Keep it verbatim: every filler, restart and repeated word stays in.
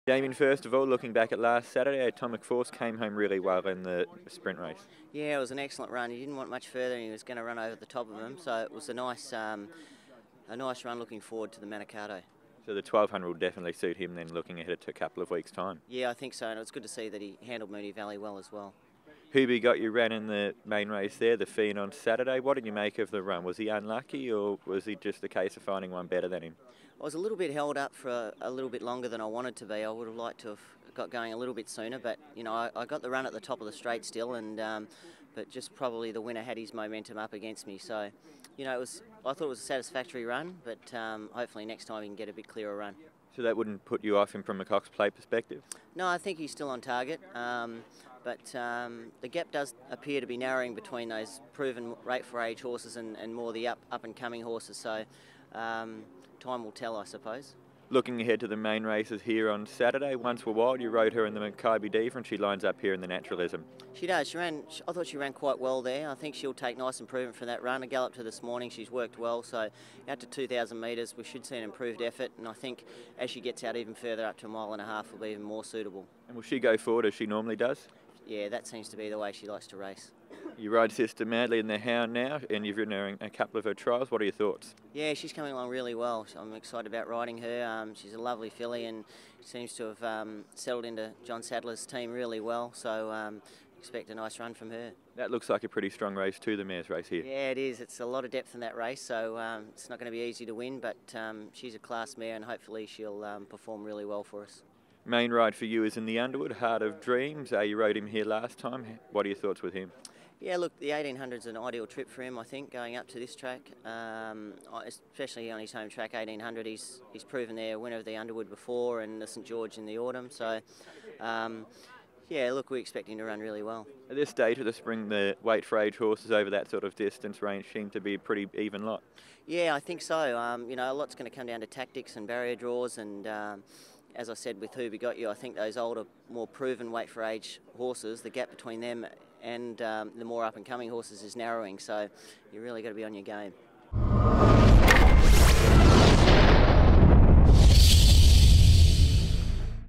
Damien, first of all, looking back at last Saturday, Atomic Force came home really well in the sprint race. Yeah, it was an excellent run. He didn't want much further, and he was going to run over the top of him. So it was a nice, um, a nice run. Looking forward to the Manikato. So the twelve hundred will definitely suit him then, looking ahead to a couple of weeks' time. Yeah, I think so, and it was good to see that he handled Moonee Valley well as well. Hubie got you ran in the main race there, the Fiend on Saturday. What did you make of the run? Was he unlucky, or was he just a case of finding one better than him? I was a little bit held up for a, a little bit longer than I wanted to be. I would have liked to have got going a little bit sooner, but you know, I, I got the run at the top of the straight still, and um, but just probably the winner had his momentum up against me. So, you know, it was. I thought it was a satisfactory run, but um, hopefully next time he can get a bit clearer run. So that wouldn't put you off him from a Cox Plate perspective? No, I think he's still on target. Um, But um, the gap does appear to be narrowing between those proven rate for age horses and, and more the up, up and coming horses. So um, time will tell, I suppose. Looking ahead to the main races here on Saturday, Once Were Wild, you rode her in the Maccabi Diva and she lines up here in the Naturalism. She does. She ran. I thought she ran quite well there. I think she'll take nice improvement from that run. I galloped her this morning. She's worked well. So out to two thousand metres, we should see an improved effort. And I think as she gets out even further, up to a mile and a half, will be even more suitable. And will she go forward as she normally does? Yeah, that seems to be the way she likes to race. You ride Sister Madly in the Hound now, and you've ridden her in a couple of her trials. What are your thoughts? Yeah, she's coming along really well. I'm excited about riding her. Um, she's a lovely filly and seems to have um, settled into John Sadler's team really well. So um, expect a nice run from her. That looks like a pretty strong race too, the mares race here. Yeah, it is. It's a lot of depth in that race, so um, it's not going to be easy to win, but um, she's a class mare and hopefully she'll um, perform really well for us. Main ride for you is in the Underwood, Heart of Dreams. Uh, you rode him here last time. What are your thoughts with him? Yeah, look, the eighteen hundred is an ideal trip for him, I think, going up to this track, um, especially on his home track, eighteen hundred. He's, he's proven there, winner of the Underwood before and the St George in the autumn. So, um, yeah, look, we expect him to run really well. At this stage of the spring, the weight for age horses over that sort of distance range seem to be a pretty even lot. Yeah, I think so. Um, you know, a lot's going to come down to tactics and barrier draws and... Um, As I said with Who We Got You, I think those older, more proven weight for age horses, the gap between them and um, the more up and coming horses is narrowing, so you really got to be on your game.